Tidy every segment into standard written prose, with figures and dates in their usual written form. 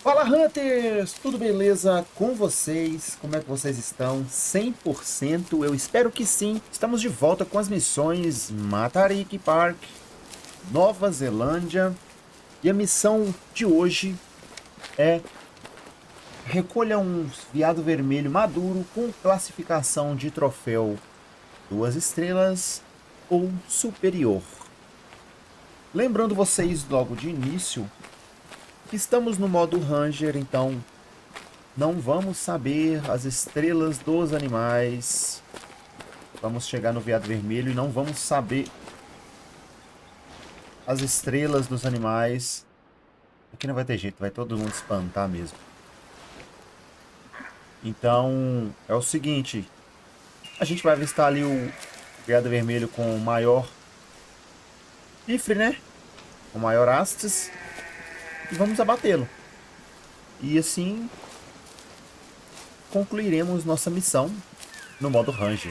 Fala Hunters, tudo beleza com vocês? Como é que vocês estão? 100%? Eu espero que sim. Estamos de volta com as missões Matarik Park, Nova Zelândia. E a missão de hoje é recolha um veado vermelho maduro com classificação de troféu 2 estrelas ou superior. Lembrando vocês logo de início, estamos no modo Ranger, então não vamos saber as estrelas dos animais. Vamos chegar no veado vermelho e não vamos saber as estrelas dos animais. Aqui não vai ter jeito, vai todo mundo espantar mesmo. Então, é o seguinte. A gente vai avistar ali o veado vermelho com o maior chifre, né? Com o maior hastes. E vamos abatê-lo. E assim concluiremos nossa missão no modo Ranger.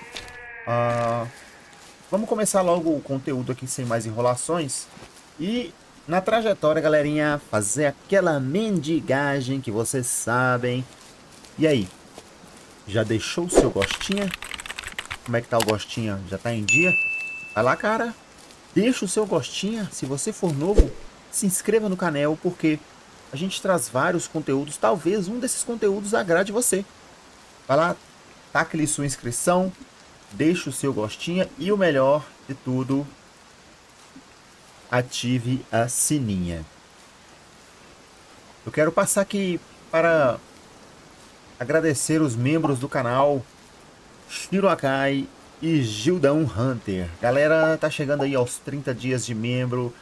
Vamos começar logo o conteúdo aqui sem mais enrolações. E na trajetória, galerinha, fazer aquela mendigagem que vocês sabem. E aí? Já deixou o seu gostinho? Como é que tá o gostinho? Já tá em dia? Vai lá, cara. Deixa o seu gostinho. Se você for novo, se inscreva no canal, porque a gente traz vários conteúdos. Talvez um desses conteúdos agrade você. Vai lá, taque-lhe sua inscrição, deixe o seu gostinho e o melhor de tudo, ative a sininha. Eu quero passar aqui para agradecer os membros do canal Shiro Akai e Gildão Hunter. Galera, tá chegando aí aos 30 dias de membro.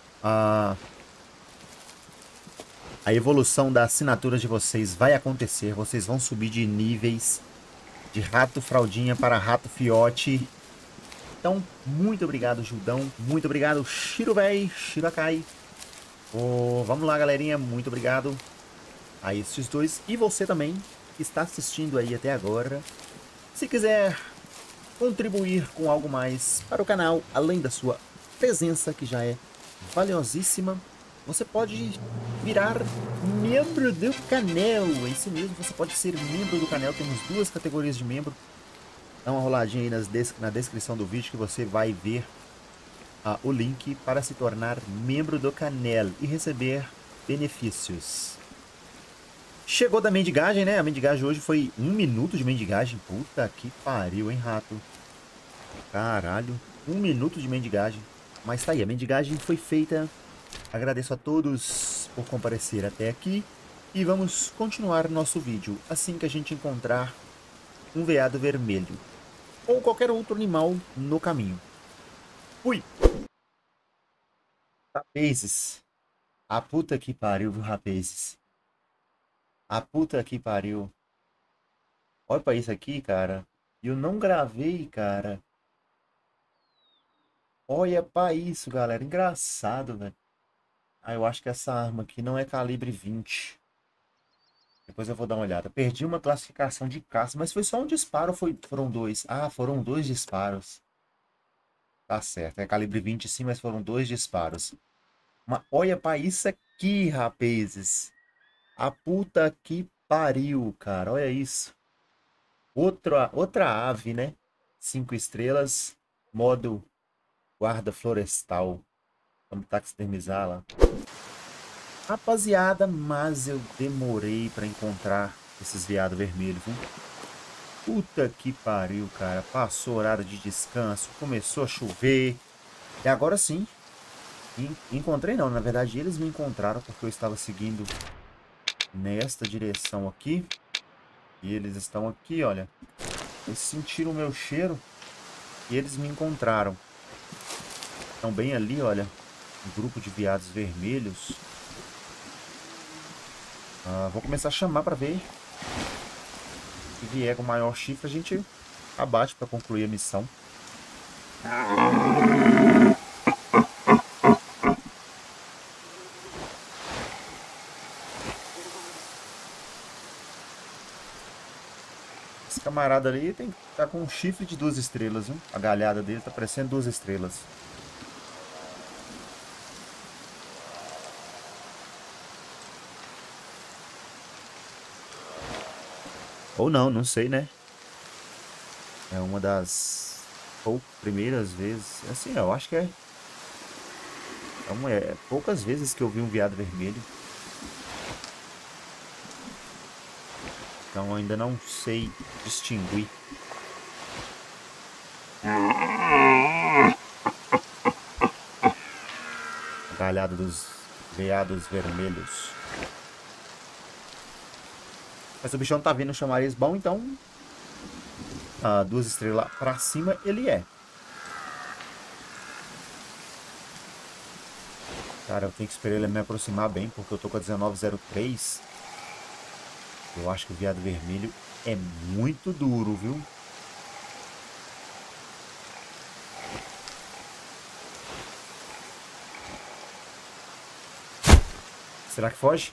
A evolução da assinatura de vocês vai acontecer. Vocês vão subir de níveis de rato fraldinha para rato fiote. Então, muito obrigado, Gildão. Muito obrigado, Shirobei, Shirakai. Vamos lá, galerinha. Muito obrigado a esses dois. E você também, que está assistindo aí até agora. Se quiser contribuir com algo mais para o canal, além da sua presença, que já é valiosíssima, você pode virar membro do canal. É isso mesmo, você pode ser membro do canal. Temos duas categorias de membro. Dá uma roladinha aí na descrição do vídeo que você vai ver o link para se tornar membro do canal e receber benefícios. Chegou da mendigagem, né? A mendigagem hoje foi 1 minuto de mendigagem. Puta que pariu, hein, rato? Caralho, 1 minuto de mendigagem. Mas tá aí, a mendigagem foi feita. Agradeço a todos por comparecer até aqui. E vamos continuar nosso vídeo assim que a gente encontrar um veado vermelho ou qualquer outro animal no caminho. Fui! Rapazes. A puta que pariu, viu, rapazes? A puta que pariu. Olha pra isso aqui, cara. Eu não gravei, cara. Olha pra isso, galera. Engraçado, velho. Eu acho que essa arma aqui não é calibre 20. Depois eu vou dar uma olhada. Perdi uma classificação de caça, mas foi só um disparo ou foram dois? Ah, foram 2 disparos. Tá certo, é calibre 20 sim, mas foram 2 disparos. Mas olha pra isso aqui, rapazes. A puta que pariu, cara. Olha isso. Outra ave, né? 5 estrelas. Modo guarda florestal. Vamos taxidermizá-la. Rapaziada, mas eu demorei pra encontrar esses veados vermelhos, viu? Puta que pariu, cara. Passou o horário de descanso, começou a chover. E agora sim. Encontrei não, na verdade eles me encontraram porque eu estava seguindo nesta direção aqui. E eles estão aqui, olha. Eles sentiram o meu cheiro e eles me encontraram. Estão bem ali, olha. Um grupo de veados vermelhos. Vou começar a chamar para ver. Se vier com o maior chifre, a gente abate para concluir a missão. Esse camarada ali tá com um chifre de 2 estrelas, viu? A galhada dele tá parecendo 2 estrelas. Ou não, não sei, né? É uma das primeiras vezes. Assim, eu acho que poucas vezes que eu vi um veado vermelho. Então ainda não sei distinguir. A galhada dos veados vermelhos. Mas o bichão tá vindo um chamariz bom, então 2 estrelas pra cima ele é. Cara, eu tenho que esperar ele me aproximar bem, porque eu tô com a 1903. Eu acho que o veado vermelho é muito duro, viu? Será que foge?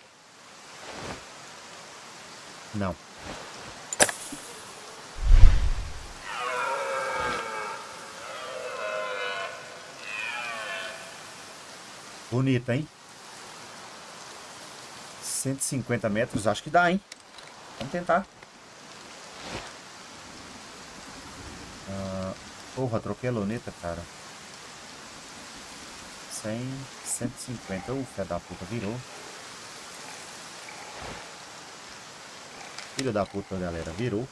Não. Bonito, hein? 150 metros, acho que dá, hein? Vamos tentar. Porra, troquei a luneta, cara. 100, 150. Filho da puta, virou. Filho da puta, galera, virou.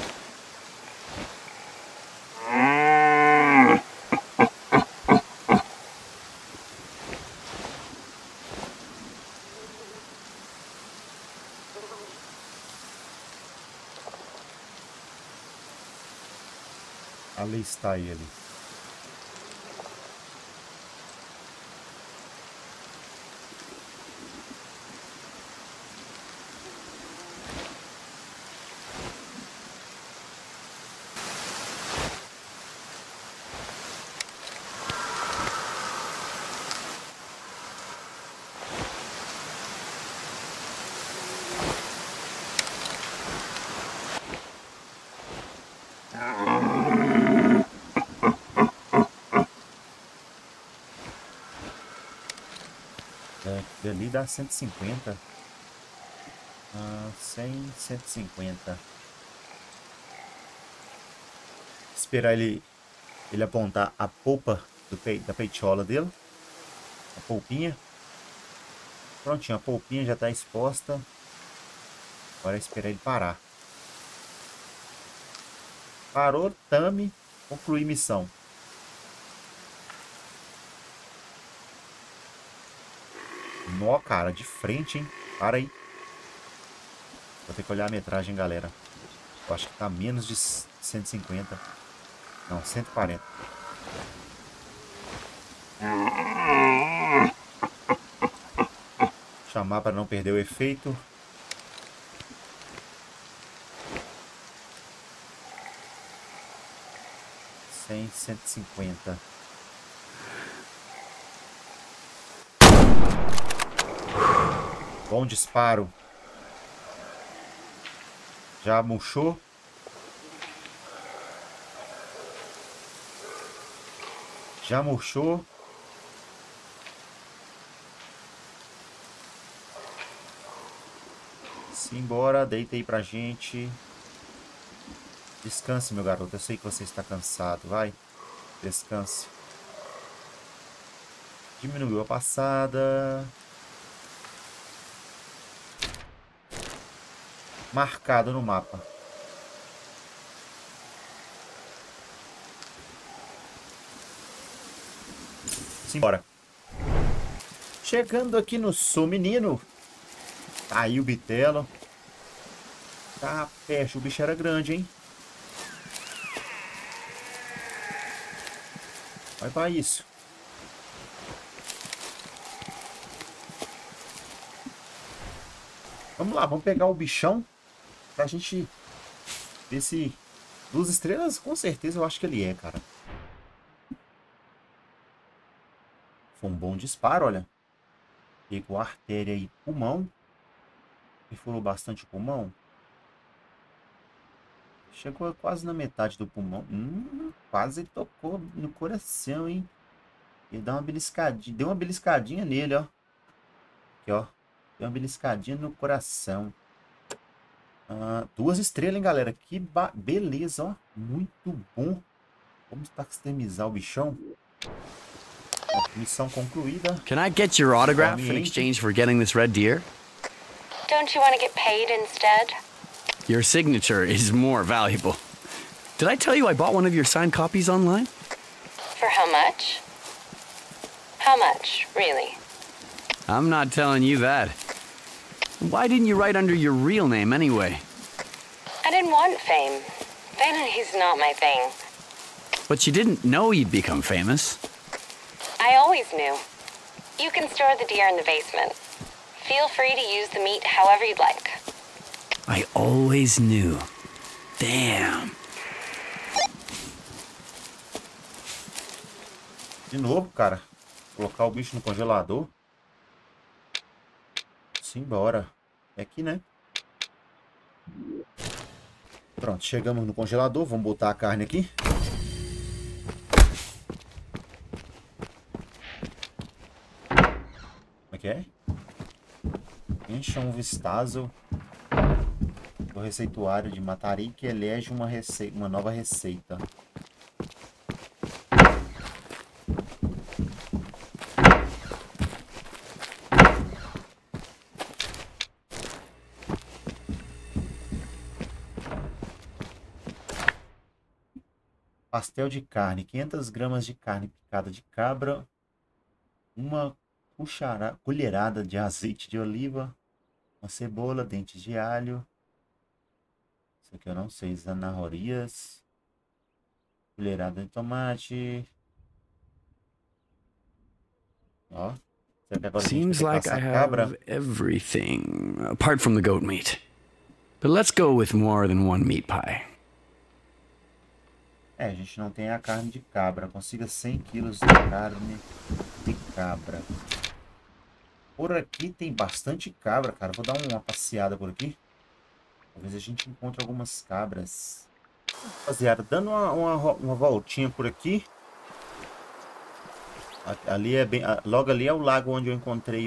Ali está ele. Ali dá 150. 100, 150. Esperar ele apontar a polpa da peitiola dele. A polpinha. Prontinho, a polpinha já está exposta. Agora é esperar ele parar. Parou, tame, concluir missão. Nó, cara, de frente, hein? Para aí. Vou ter que olhar a metragem, galera. Eu acho que tá menos de 150. Não, 140. Chamar para não perder o efeito. Cem, 150. Bom disparo. Já murchou. Já murchou. Simbora, deita aí pra gente. Descanse, meu garoto. Eu sei que você está cansado. Vai. Descanse. Diminuiu a passada. Marcado no mapa. Simbora. Chegando aqui no Sul, menino. Tá aí o bitelo. Tá, fecha. O bicho era grande, hein? Vai pra isso. Vamos lá, vamos pegar o bichão. Pra gente ver se... 2 estrelas, com certeza eu acho que ele é, cara. Foi um bom disparo, olha. Pegou a artéria e pulmão. Perfurou bastante o pulmão. Chegou quase na metade do pulmão. Quase tocou no coração, hein? Ele dá uma beliscadinha. Deu uma beliscadinha nele, ó. Aqui, ó. Deu uma beliscadinha no coração. 2 estrelas, hein, galera? Que beleza, ó. Muito bom. Vamos taxidermizar o bichão. Ó, missão concluída. Can I get your autograph in Ambiente. exchange for getting this red deer? Don't you want to get paid instead? Your signature is more valuable. Did I tell you I bought one of your signed copies online? For how much? How much, really? I'm not telling you that. Why didn't you write under your real name anyway? I didn't want fame. Vanity's not my thing. But you didn't know you'd become famous. I always knew. You can store the deer in the basement. Feel free to use the meat however you'd like. I always knew. Damn. De novo, cara. Colocar o bicho no congelador. Simbora. É aqui, né? Pronto, chegamos no congelador. Vamos botar a carne aqui. Como é que é? Encha um vistazo do receituário de Matari que elege uma nova receita. Pastel de carne, 500 gramas de carne picada de cabra, uma colherada de azeite de oliva, uma cebola, dentes de alho, isso aqui eu não sei, zanahorias, colherada de tomate, ó, será que agora Seems a gente like vai I ter que cabra? have everything, apart from the goat meat. But let's go with more than one meat pie. É, a gente não tem a carne de cabra, consiga 100 quilos de carne de cabra. Por aqui tem bastante cabra, cara. Vou dar uma passeada por aqui. Talvez a gente encontre algumas cabras. Rapaziada, dando uma voltinha por aqui. Ali é bem, logo ali é o lago onde eu encontrei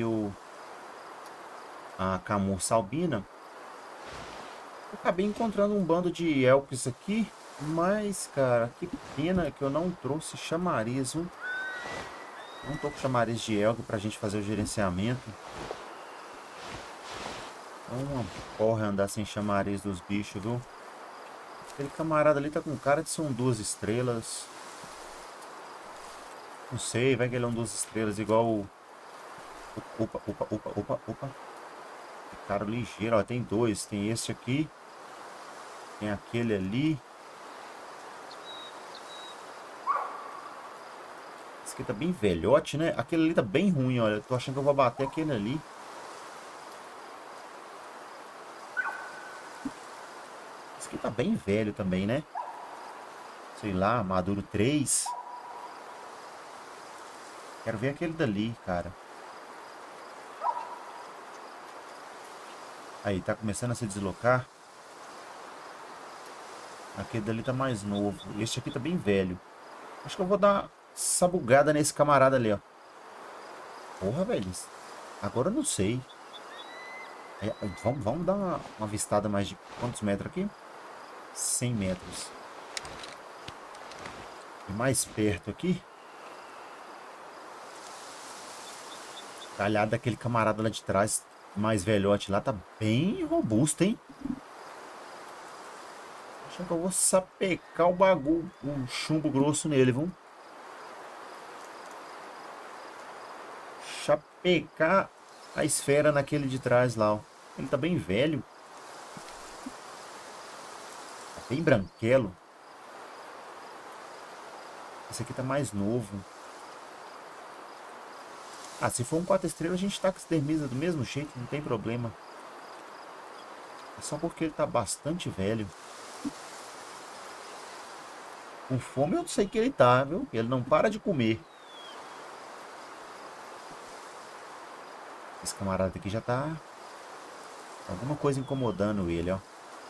a camurça albina. Eu acabei encontrando um bando de elks aqui. Mas, cara, que pena que eu não trouxe chamariz, viu? Não tô com chamariz de elk pra gente fazer o gerenciamento. É uma porra andar sem chamariz dos bichos, viu? Aquele camarada ali tá com cara de são 2 estrelas. Não sei, vai que ele é um 2 estrelas igual o... Opa. Cara ligeiro, ó, tem 2. Tem esse aqui. Tem aquele ali. Esse aqui tá bem velhote, né? Aquele ali tá bem ruim, olha. Tô achando que eu vou bater aquele ali. Esse aqui tá bem velho também, né? Sei lá, maduro 3. Quero ver aquele dali, cara. Aí, tá começando a se deslocar. Aquele dali tá mais novo. Este aqui tá bem velho. Acho que eu vou dar essa bugada nesse camarada ali, ó. Porra, velho. Agora eu não sei. Vamos dar uma avistada mais de quantos metros aqui? 100 metros. E mais perto aqui. Calhado daquele camarada lá de trás, mais velhote lá, tá bem robusto, hein? Acho que eu vou sapecar o bagulho, o chumbo grosso nele, viu? Chapecar a esfera naquele de trás lá, ó. Ele tá bem velho. Tá bem branquelo. Esse aqui tá mais novo. Ah, se for um 4 estrelas, a gente taxidermiza do mesmo jeito, não tem problema. É só porque ele tá bastante velho. Com fome eu não sei que ele tá, viu? Ele não para de comer. Esse camarada aqui já tá... alguma coisa incomodando ele, ó.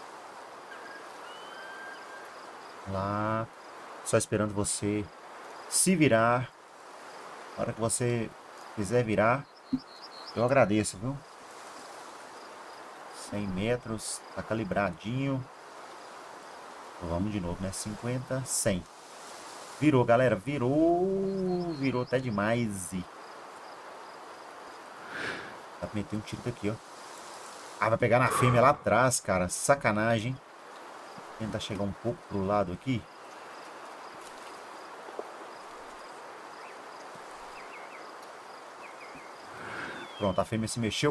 Lá. Só esperando você se virar. Na hora que você quiser virar, eu agradeço, viu? 100 metros. Tá calibradinho. Então, vamos de novo, né? 50, 100. Virou, galera. Virou. Virou até demais. Dá pra meter um tiro daqui, ó. Ah, vai pegar na fêmea lá atrás, cara. Sacanagem. Tentar chegar um pouco pro lado aqui. Pronto, a fêmea se mexeu.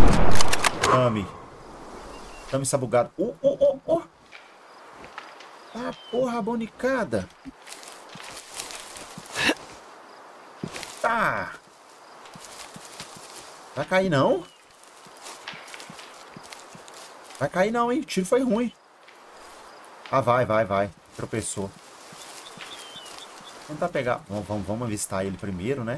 Tame sabugado. Ah, porra, abonicada. Tá. Vai cair não? Vai cair não, hein? O tiro foi ruim. Ah, vai. Tropeçou. Vou tentar pegar. Vamos avistar ele primeiro, né?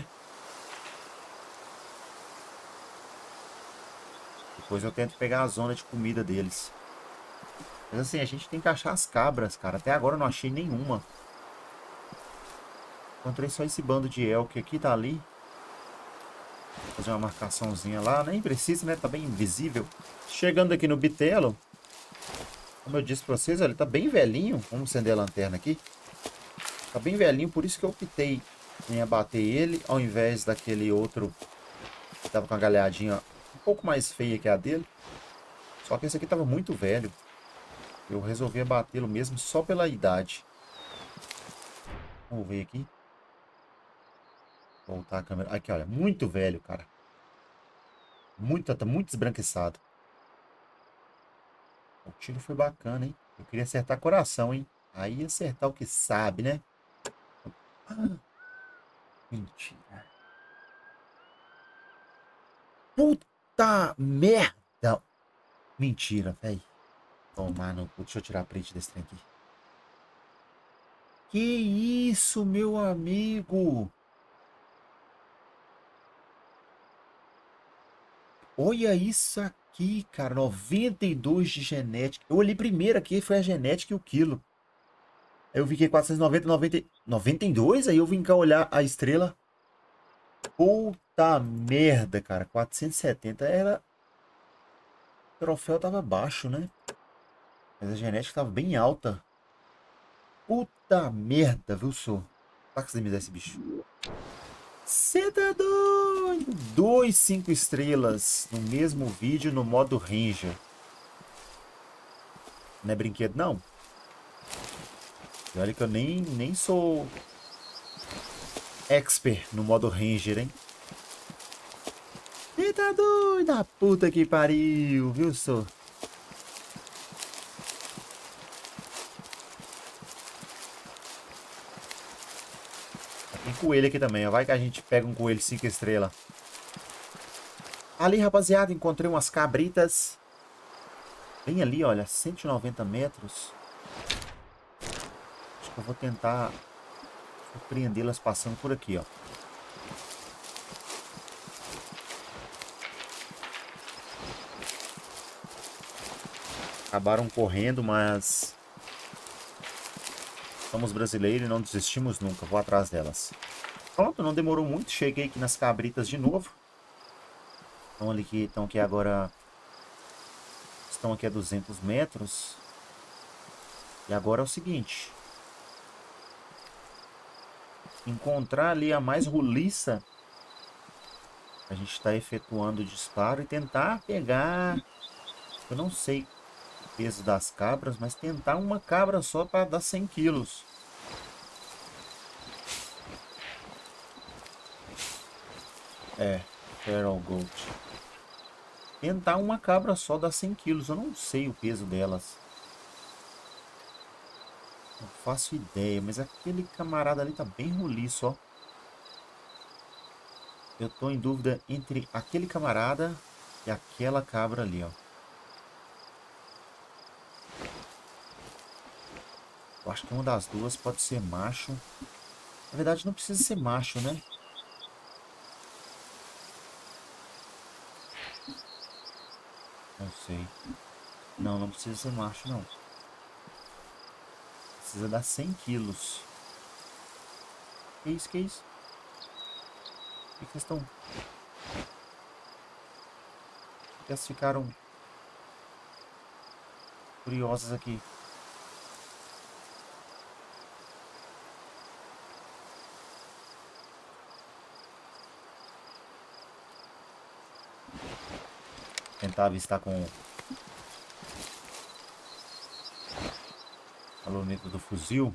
Depois eu tento pegar a zona de comida deles. Mas assim, a gente tem que achar as cabras, cara. Até agora eu não achei nenhuma. Encontrei só esse bando de elk aqui, tá ali. Vou fazer uma marcaçãozinha lá. Nem precisa, né? Tá bem invisível. Chegando aqui no bitelo. Como eu disse pra vocês, ele tá bem velhinho. Vamos acender a lanterna aqui. Tá bem velhinho, por isso que eu optei em abater ele, ao invés daquele outro que tava com a galhadinha um pouco mais feia que a dele. Só que esse aqui tava muito velho. Eu resolvi abatê-lo mesmo só pela idade. Vamos ver aqui. Voltar a câmera. Aqui, olha. Muito velho, cara. Tá muito esbranquiçado. O tiro foi bacana, hein? Eu queria acertar coração, hein? Aí acertar o que sabe, né? Ah, mentira. Puta merda. Mentira, velho. Tomar no cu. Deixa eu tirar a print desse trem aqui. Que isso, meu amigo? Olha isso aqui, cara. 92 de genética. Eu olhei primeiro aqui, foi a genética e o quilo. Aí eu vi que é 490, 92. Aí eu vim cá olhar a estrela. Puta merda, cara. 470 era... O troféu tava baixo, né? Mas a genética tava bem alta. Puta merda, viu, só? Tá que você me dá esse bicho. Cê tá doido? 2 5 estrelas no mesmo vídeo no modo Ranger. Não é brinquedo, não. E olha que eu nem sou expert no modo Ranger, hein? Cê tá doido? A puta que pariu, viu, só? Tem coelho aqui também, ó. Vai que a gente pega um coelho 5 estrelas. Ali, rapaziada, encontrei umas cabritas. Bem ali, olha, 190 metros. Acho que eu vou tentar surpreendê-las passando por aqui, ó. Acabaram correndo, mas... somos brasileiros e não desistimos nunca. Vou atrás delas. Pronto, não demorou muito. Cheguei aqui nas cabritas de novo. Estão aqui agora... estão aqui a 200 metros. E agora é o seguinte. Encontrar ali a mais roliça. A gente está efetuando o disparo e tentar pegar... eu não sei o peso das cabras, mas tentar uma cabra só para dar 100 quilos. É, Feral Goat. Tentar uma cabra só dar 100 quilos. Eu não sei o peso delas. Não faço ideia, mas aquele camarada ali tá bem roliço, ó. Eu tô em dúvida entre aquele camarada e aquela cabra ali, ó. Eu acho que uma das duas pode ser macho. Na verdade, não precisa ser macho, né? Não sei. Não, não precisa ser macho, não. Precisa dar 100 quilos. Que isso, que isso? Por que vocês estão... elas ficaram curiosas aqui. Tentar avistar com a luneta do fuzil.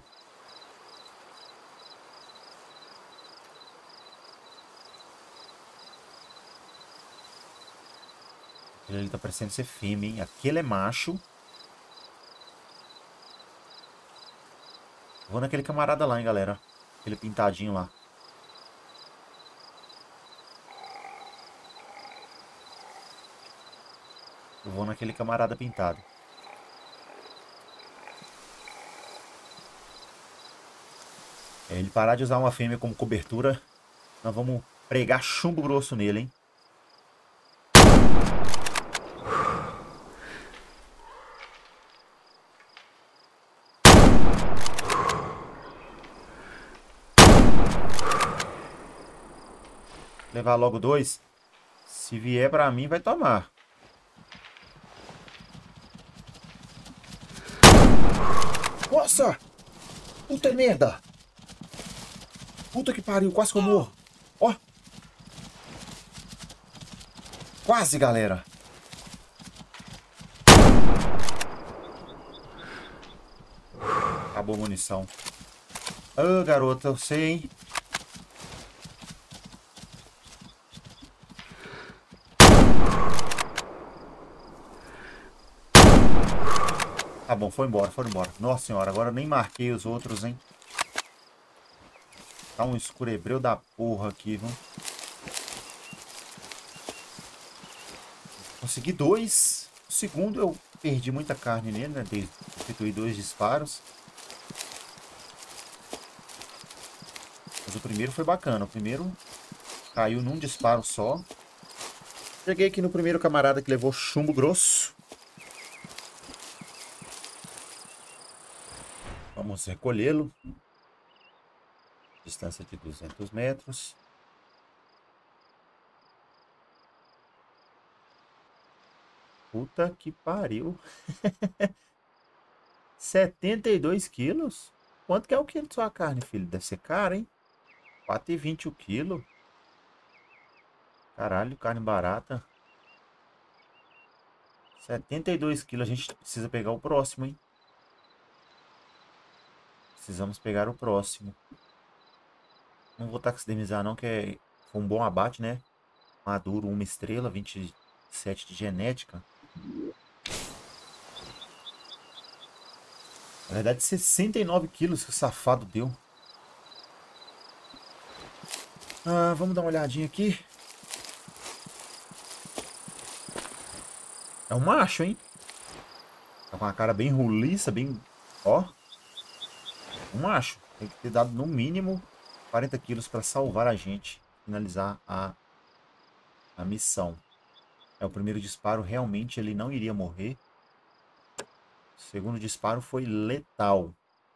Ele tá parecendo ser fêmea, hein? Aquele é macho. Vou naquele camarada lá, hein, galera. Aquele pintadinho lá. Eu vou naquele camarada pintado. É, ele parar de usar uma fêmea como cobertura, nós vamos pregar chumbo grosso nele, hein? Levar logo 2. Se vier pra mim, vai tomar. Nossa! Puta merda! Puta que pariu, quase que eu morro. Ó! Quase, galera! Acabou a munição. Ah, garota, eu sei, hein? Tá bom, foi embora, foi embora. Nossa senhora, agora eu nem marquei os outros, hein? Tá um escurebreu da porra aqui, viu? Consegui 2. O segundo eu perdi muita carne nele, né? Efetuei 2 disparos. Mas o primeiro foi bacana. O primeiro caiu num disparo só. Cheguei aqui no primeiro camarada que levou chumbo grosso. Vamos recolhê-lo. Distância de 200 metros. Puta que pariu. 72 quilos? Quanto que é o quilo de sua carne, filho? Deve ser caro, hein? 4,20 o quilo. Caralho, carne barata. 72 quilos. A gente precisa pegar o próximo, hein? Precisamos pegar o próximo. Não vou taxidermizar não, que foi um bom abate, né? Maduro, 1 estrela, 27 de genética. Na verdade, 69 quilos que o safado deu. Vamos dar uma olhadinha aqui. É um macho, hein? Tá com uma cara bem roliça, bem... Ó. Um macho. Tem que ter dado no mínimo 40 quilos para salvar a gente. Finalizar a missão. O primeiro disparo realmente ele não iria morrer. O segundo disparo foi letal.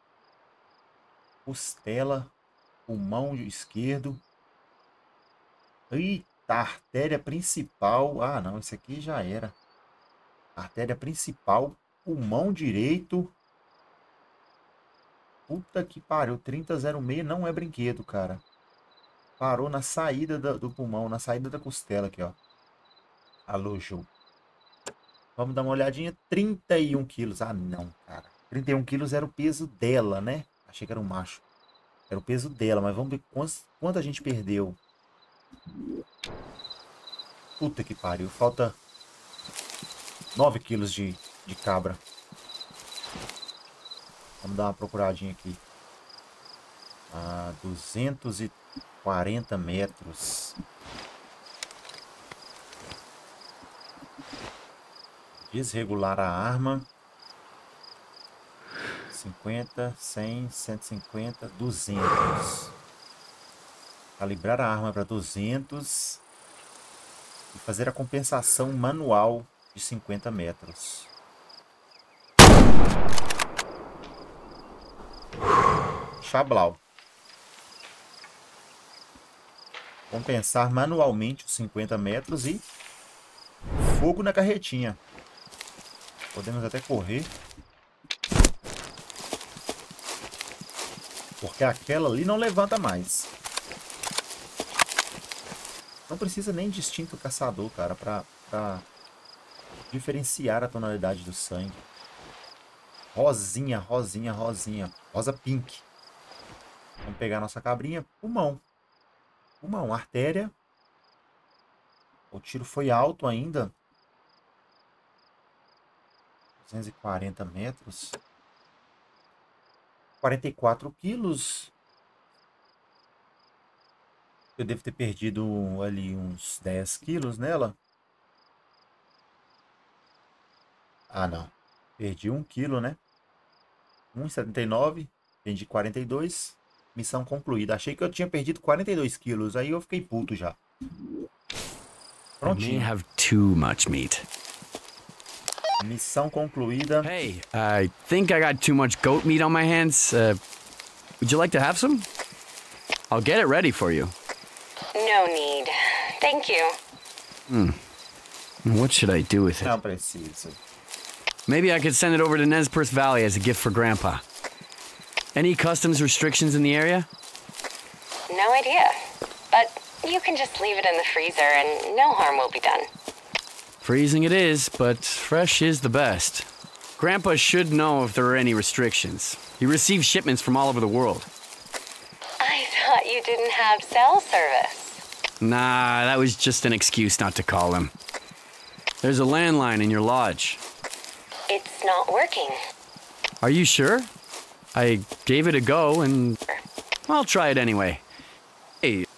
Costela, pulmão esquerdo. Eita, artéria principal. Ah, não, esse aqui já era. Artéria principal, pulmão direito. Puta que pariu, 3006 não é brinquedo, cara. Parou na saída do pulmão, na saída da costela aqui, ó. Alojou. Vamos dar uma olhadinha. 31 quilos. Ah, não, cara. 31 quilos era o peso dela, né? Achei que era um macho. Era o peso dela, mas vamos ver quanto a gente perdeu. Puta que pariu. Falta 9 quilos de cabra. Vamos dar uma procuradinha aqui. 240 metros. Desregular a arma. 50, 100, 150, 200. Calibrar a arma para 200. E fazer a compensação manual de 50 metros. Chablau. Compensar manualmente os 50 metros e fogo na carretinha. Podemos até correr. Porque aquela ali não levanta mais. Não precisa nem de instinto caçador, cara, pra diferenciar a tonalidade do sangue. Rosinha, rosinha, rosinha. Rosa pink. Vamos pegar nossa cabrinha. Pulmão. Pulmão, artéria. O tiro foi alto ainda. 240 metros. 44 quilos. Eu devo ter perdido ali uns 10 quilos nela. Ah, não. Perdi 1 quilo, né? 1,79. Perdi 42. Missão concluída. Achei que eu tinha perdido 42 quilos. Aí eu fiquei puto já. I may Prontinho. have too much meat. Missão concluída. Hey, I think I got too much goat meat on my hands. Would you like to have some? I'll get it ready for you. No need. Thank you. What should I do with it? Não preciso. Maybe I could send it over to Nez Valley as a gift for Grandpa. Any customs restrictions in the area? No idea. But you can just leave it in the freezer and no harm will be done. Freezing it is, but fresh is the best. Grandpa should know if there are any restrictions. He receives shipments from all over the world. I thought you didn't have cell service. Nah, that was just an excuse not to call him. There's a landline in your lodge. It's not working. Are you sure? I gave it a go, and I'll try it anyway. Hey,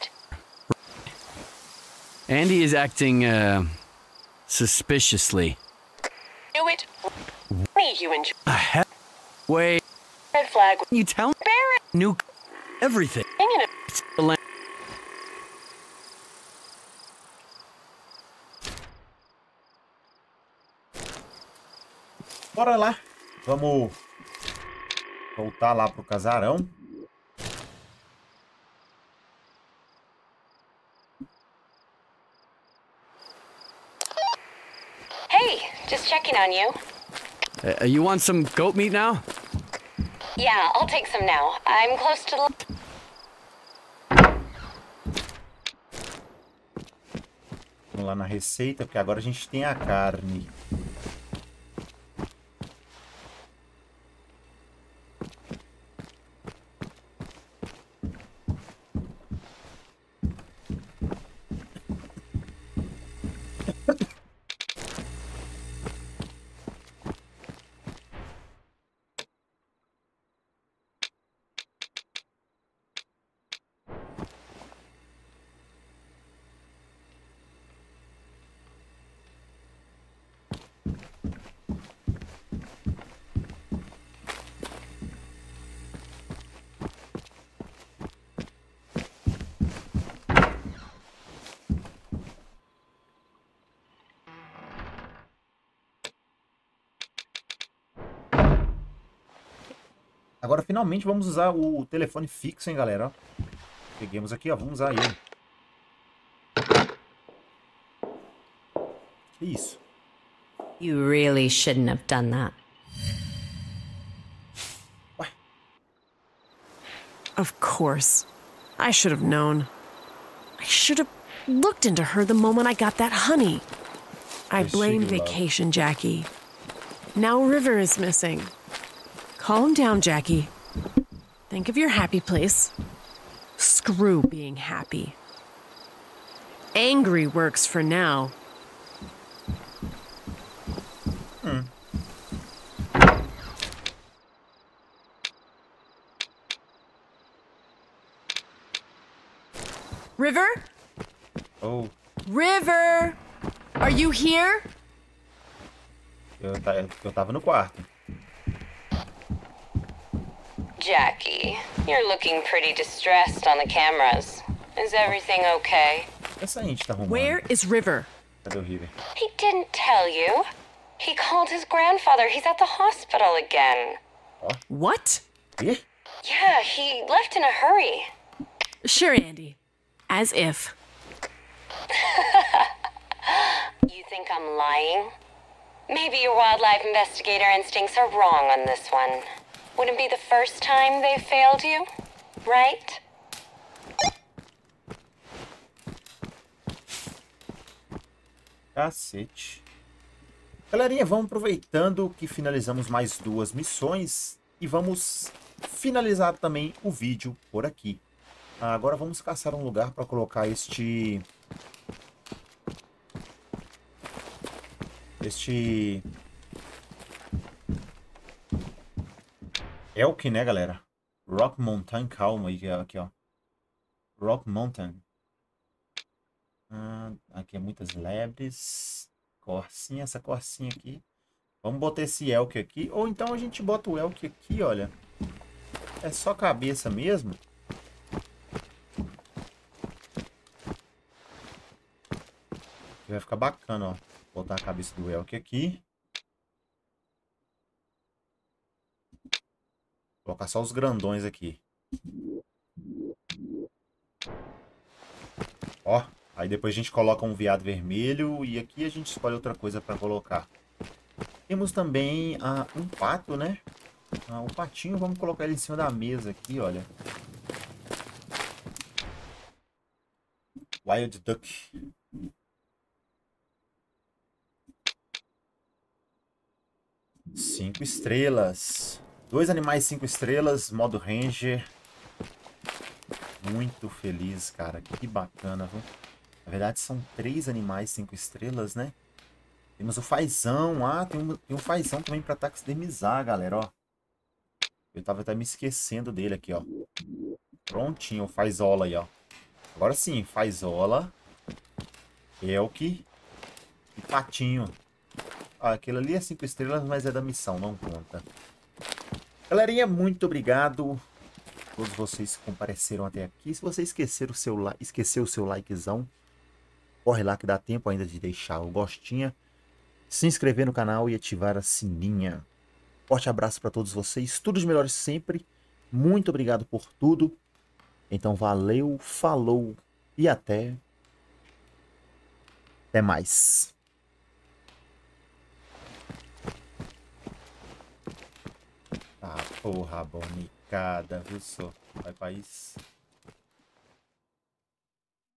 Andy is acting, suspiciously. Do it. Me, you enjoy. Wait, Red flag. you tell me? Barrett. Nuke everything. Hanging it. It's the land. Bora lá. Vamos voltar lá pro casarão. Hey, just checking on you. You want some goat meat now? Yeah, I'll take some now. I'm close to the... Vamos lá na receita, porque agora a gente tem a carne. Agora, finalmente, vamos usar o telefone fixo, hein, galera? Ó. Peguemos aqui, ó. Vamos usar ele. Que isso? You really shouldn't have done that. Ué, Of course. I should have known. I should have looked into her the moment I got that honey. I Yes, blame you love. vacation, Jackie. Now River is missing. Calm down, Jackie. Think of your happy place. Screw being happy. Angry works for now. River? oh, River! Are you here? eu tava no quarto. Jackie, you're looking pretty distressed on the cameras. Is everything okay? Essa a gente tá arrumando. Where is River? Cadê o River? He didn't tell you. He called his grandfather. He's at the hospital again. What? Ih, Yeah, he left in a hurry. Sure, Andy. As if. You think I'm lying? Maybe your wildlife investigator instincts are wrong on this one. Wouldn't be the first time they've failed you, right? Cacete. Galerinha, vamos aproveitando que finalizamos mais 2 missões e vamos finalizar também o vídeo por aqui. Agora vamos caçar um lugar para colocar este elk, né, galera? Rock Mountain, calma aí, aqui, ó. Rock Mountain. Aqui é muitas lebres. Corcinha, essa corcinha aqui. Vamos botar esse elk aqui. Ou então a gente bota o elk aqui, olha. É só cabeça mesmo. Vai ficar bacana, ó. Botar a cabeça do elk aqui. Colocar só os grandões aqui. Ó. Aí depois a gente coloca um veado vermelho. E aqui a gente escolhe outra coisa para colocar. Temos também um pato, né? O patinho, vamos colocar ele em cima da mesa aqui, olha. Wild Duck. Cinco estrelas. 2 animais 5 estrelas, modo Ranger. Muito feliz, cara. Que bacana, viu? Na verdade, são 3 animais 5 estrelas, né? Temos o fazão. Tem um fazão também para taxidermizar, galera, ó. Eu tava até me esquecendo dele aqui, ó. Prontinho, o fazola aí, ó. Agora sim, fazola, elk e patinho. Aquilo ali é 5 estrelas, mas é da missão, não conta. Galerinha, muito obrigado a todos vocês que compareceram até aqui. Se você esqueceu o seu likezão, corre lá que dá tempo ainda de deixar o gostinho, se inscrever no canal e ativar a sininha. Forte abraço para todos vocês, tudo de melhor sempre. Muito obrigado por tudo. Então valeu, falou e até mais. Porra, bonicada, viu só? Vai pra isso.